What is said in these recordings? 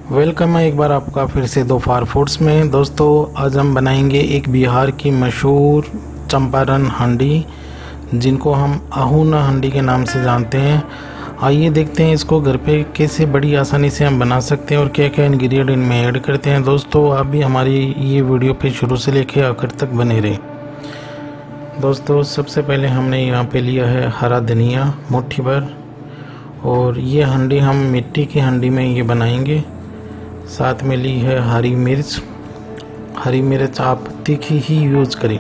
Welcome है एक बार आपका फिर से दो फार फूड्स में। दोस्तों आज हम बनाएंगे एक बिहार की मशहूर चंपारण हांडी, जिनको हम अहुना हांडी के नाम से जानते हैं। आइए देखते हैं इसको घर पे कैसे बड़ी आसानी से हम बना सकते हैं और क्या क्या इंग्रेडिएंट इनमें ऐड करते हैं। दोस्तों आप भी हमारी ये वीडियो पे शुरू से लेकर आखिर तक बने रहें। दोस्तों सबसे पहले हमने यहाँ पे लिया है हरा धनिया मुट्ठी भर, और ये हांडी हम मिट्टी की हांडी में ये बनाएंगे। साथ में ली है हरी मिर्च। हरी मिर्च आप तीखी ही यूज करें।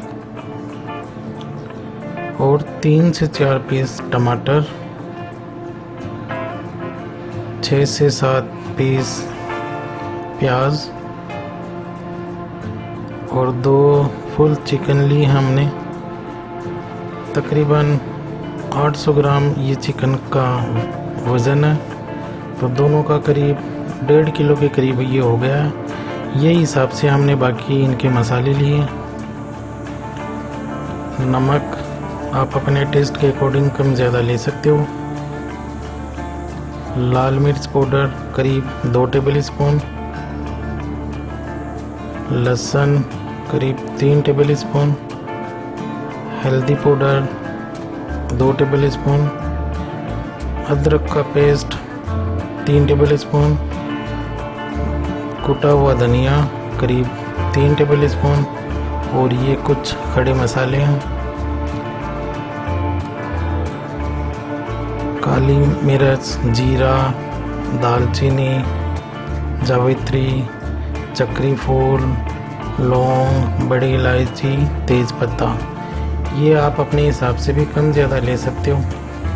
और 3 से 4 पीस टमाटर, 6 से 7 पीस प्याज और 2 फुल चिकन ली हमने। तकरीबन 800 ग्राम ये चिकन का वज़न है, तो दोनों का करीब 1.5 किलो के करीब ये हो गया है। ये हिसाब से हमने बाकी इनके मसाले लिए। नमक आप अपने टेस्ट के अकॉर्डिंग कम ज़्यादा ले सकते हो। लाल मिर्च पाउडर करीब 2 टेबल स्पून। लहसुन करीब 3 टेबल स्पून। हल्दी पाउडर 2 टेबल स्पून। अदरक का पेस्ट 3 टेबल स्पून। कुटा हुआ धनिया करीब 3 टेबल स्पून। और ये कुछ खड़े मसाले हैं। काली मिर्च, जीरा, दालचीनी, जावित्री, चक्री फूल, लौंग, बड़ी इलायची, तेज़पत्ता। ये आप अपने हिसाब से भी कम ज़्यादा ले सकते हो।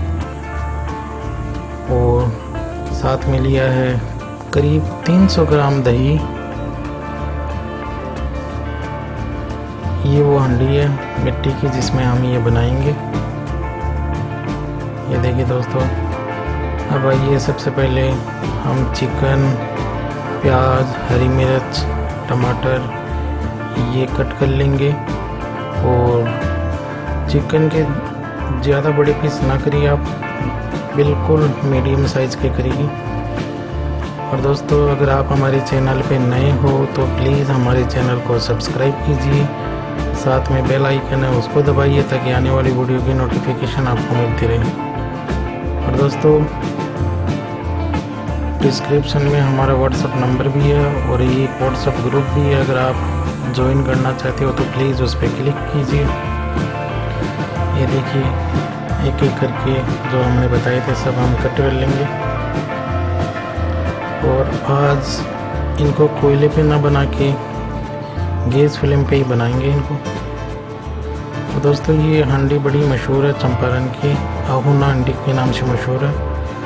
और साथ में लिया है करीब 300 ग्राम दही। ये वो हांडी है मिट्टी की जिसमें हम ये बनाएंगे। ये देखिए दोस्तों, अब आइए सबसे पहले हम चिकन, प्याज, हरी मिर्च, टमाटर ये कट कर लेंगे। और चिकन के ज़्यादा बड़े पीस ना करिए आप, बिल्कुल मीडियम साइज़ के करिए। और दोस्तों अगर आप हमारे चैनल पे नए हो तो प्लीज़ हमारे चैनल को सब्सक्राइब कीजिए। साथ में बेल आइकन है उसको दबाइए ताकि आने वाली वीडियो की नोटिफिकेशन आपको मिलती रहे। और दोस्तों डिस्क्रिप्शन में हमारा व्हाट्सएप नंबर भी है और ये व्हाट्सएप ग्रुप भी है। अगर आप ज्वाइन करना चाहते हो तो प्लीज़ उस पर क्लिक कीजिए। ये देखिए एक एक करके जो हमने बताए थे सब हम कट कर लेंगे। और आज इनको कोयले पे ना बना के गैस फ्लेम पे ही बनाएंगे इनको। तो दोस्तों ये हांडी बड़ी मशहूर है चंपारण की, अहुना हांडी के नाम से मशहूर है।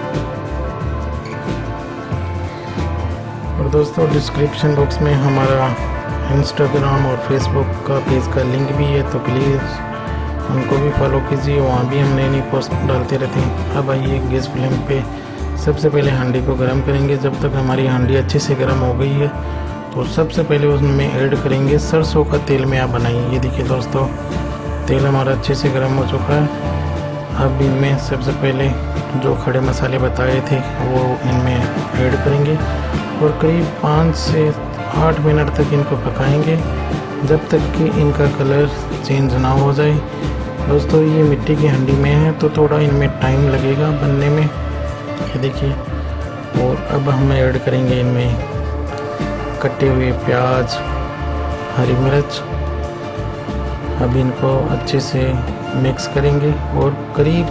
और दोस्तों डिस्क्रिप्शन बॉक्स में हमारा इंस्टाग्राम और फेसबुक का पेज का लिंक भी है, तो प्लीज़ उनको भी फॉलो कीजिए, वहाँ भी हम नई नई पोस्ट डालते रहते हैं। अब आइए गैस फ्लेम पे सबसे पहले हांडी को गर्म करेंगे। जब तक हमारी हांडी अच्छे से गर्म हो गई है तो सबसे पहले उसमें ऐड करेंगे सरसों का तेल में आप बनाइए। ये देखिए दोस्तों तेल हमारा अच्छे से गर्म हो चुका है। अब इनमें सबसे पहले जो खड़े मसाले बताए थे वो इनमें ऐड करेंगे और करीब 5 से 8 मिनट तक इनको पकाएंगे जब तक कि इनका कलर चेंज ना हो जाए। दोस्तों ये मिट्टी की हांडी में है तो थोड़ा इनमें टाइम लगेगा बनने में। ये देखिए। और अब हम ऐड करेंगे इनमें कटे हुए प्याज, हरी मिर्च। अब इनको अच्छे से मिक्स करेंगे और करीब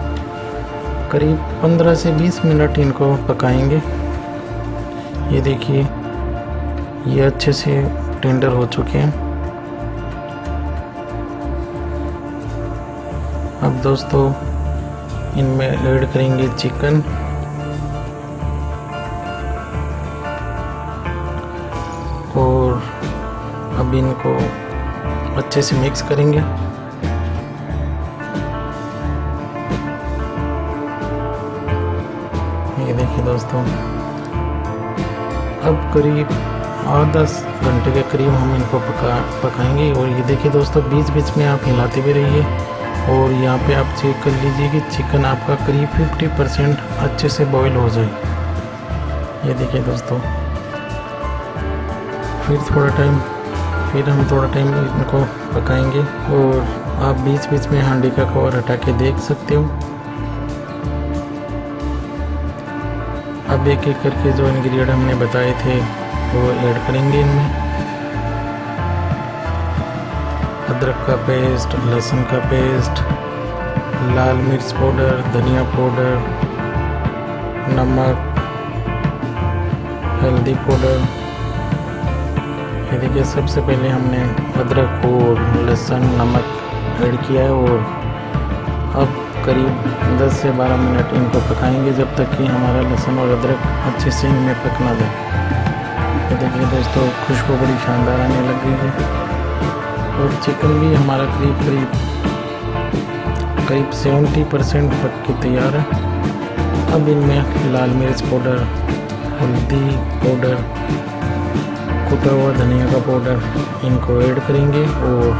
15 से 20 मिनट इनको पकाएंगे। ये देखिए ये अच्छे से टेंडर हो चुके हैं। अब दोस्तों इनमें ऐड करेंगे चिकन। और अब इनको अच्छे से मिक्स करेंगे। ये देखिए दोस्तों अब करीब 8-10 घंटे के करीब हम इनको पकाएंगे। और ये देखिए दोस्तों बीच बीच में आप हिलाते भी रहिए। और यहाँ पे आप चेक कर लीजिए कि चिकन आपका करीब 50% अच्छे से बॉईल हो जाए। ये देखिए दोस्तों फिर हम थोड़ा टाइम इनको पकाएंगे। और आप बीच बीच में हांडी का कवर हटा के देख सकते हो। अब एक एक करके जो इंग्रेडिएंट हमने बताए थे वो ऐड करेंगे इनमें। अदरक का पेस्ट, लहसुन का पेस्ट, लाल मिर्च पाउडर, धनिया पाउडर, नमक, हल्दी पाउडर। ये देखिए सबसे पहले हमने अदरक और लहसुन नमक ऐड किया है और अब करीब 10 से 12 मिनट इनको पकाएंगे जब तक कि हमारा लहसुन और अदरक अच्छे से इनमें पक ना जाए। ये देखिए दोस्तों खुशबू बड़ी शानदार आने लग गई है और चिकन भी हमारा करीब 70% पक के तैयार है। अब इनमें लाल मिर्च पाउडर, हल्दी पाउडर, कुटा हुआ धनिया का पाउडर इनको ऐड करेंगे और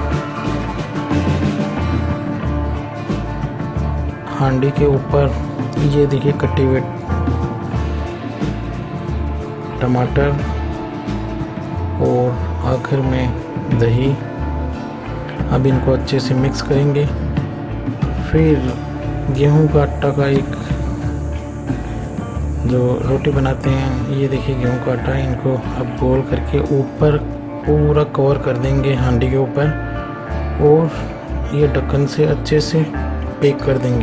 हांडी के ऊपर ये देखिए कटे हुए टमाटर और आखिर में दही। अब इनको अच्छे से मिक्स करेंगे। फिर गेहूं का आटा का एक जो रोटी बनाते हैं, ये देखिए गेहूं का आटा, इनको अब गोल करके ऊपर पूरा कवर कर देंगे हांडी के ऊपर और ये ढक्कन से अच्छे से पैक कर देंगे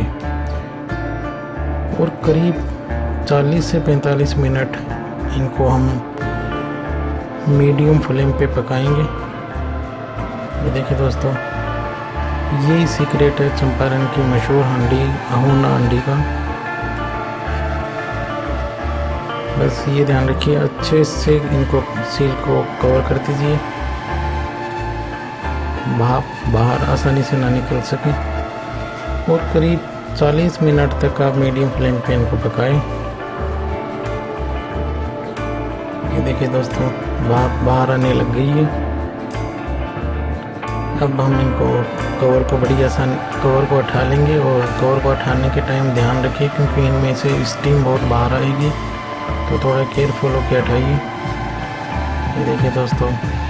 और करीब 40 से 45 मिनट इनको हम मीडियम फ्लेम पे पकाएंगे। ये देखिए दोस्तों यही सीक्रेट है चंपारण की मशहूर हांडी अहोना हांडी का। बस ये ध्यान रखिए अच्छे से इनको सील को कवर कर दीजिए, भाप बाहर आसानी से ना निकल सके और करीब 40 मिनट तक आप मीडियम फ्लेम पे इनको पकाएं। ये देखिए दोस्तों भाप बाहर आने लग गई है। अब हम इनको कवर को हटा लेंगे और कवर को हटाने के टाइम ध्यान रखिए क्योंकि इनमें से स्टीम बहुत बाहर आएगी, तो थोड़ा केयरफुल होकर हटाइए। ये देखिए दोस्तों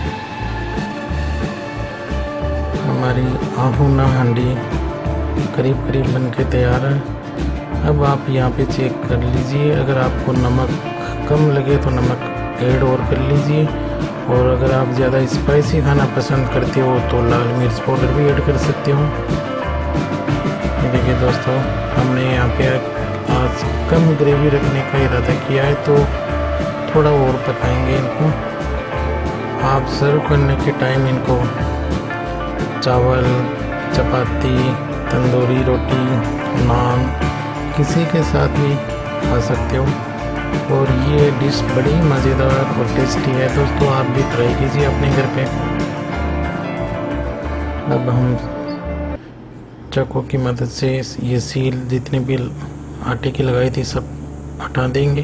हमारी अहोना हांडी करीब बन के तैयार है। अब आप यहाँ पे चेक कर लीजिए, अगर आपको नमक कम लगे तो नमक ऐड और कर लीजिए और अगर आप ज़्यादा स्पाइसी खाना पसंद करते हो तो लाल मिर्च पाउडर भी ऐड कर सकते हो। ये देखिए दोस्तों हमने यहाँ पे आज कम ग्रेवी रखने का इरादा किया है तो थोड़ा और पकाएंगे इनको। आप सर्व करने के टाइम इनको चावल, चपाती, तंदूरी रोटी, नान किसी के साथ भी खा सकते हो और ये डिश बड़ी मज़ेदार और टेस्टी है दोस्तों, आप भी ट्राई कीजिए अपने घर पे। अब हम चाकू की मदद से ये सील जितने भी आटे की लगाई थी सब हटा देंगे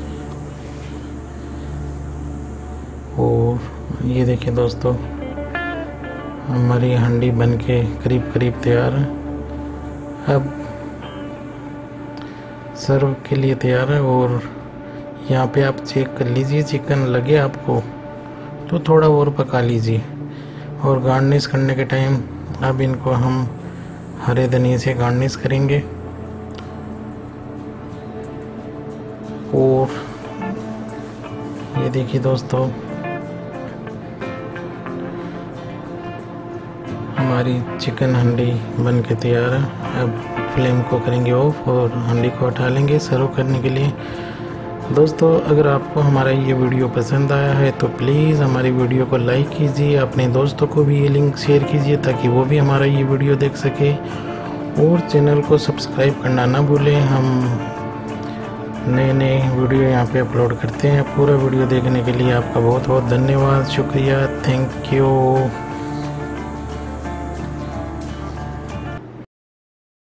और ये देखिए दोस्तों हमारी हांडी बनके करीब तैयार है। अब सर्व के लिए तैयार है और यहाँ पे आप चेक कर लीजिए, चिकन लगे आपको तो थोड़ा और पका लीजिए और गार्निश करने के टाइम अब इनको हम हरे धनिया से गार्निश करेंगे और ये देखिए दोस्तों हमारी चिकन हांडी बन के तैयार है। अब फ्लेम को करेंगे ऑफ और हांडी को हटा लेंगे सर्व करने के लिए। दोस्तों अगर आपको हमारा ये वीडियो पसंद आया है तो प्लीज़ हमारी वीडियो को लाइक कीजिए, अपने दोस्तों को भी ये लिंक शेयर कीजिए ताकि वो भी हमारा ये वीडियो देख सके और चैनल को सब्सक्राइब करना ना भूलें। हम नए वीडियो यहाँ पे अपलोड करते हैं। पूरा वीडियो देखने के लिए आपका बहुत धन्यवाद, शुक्रिया, थैंक यू।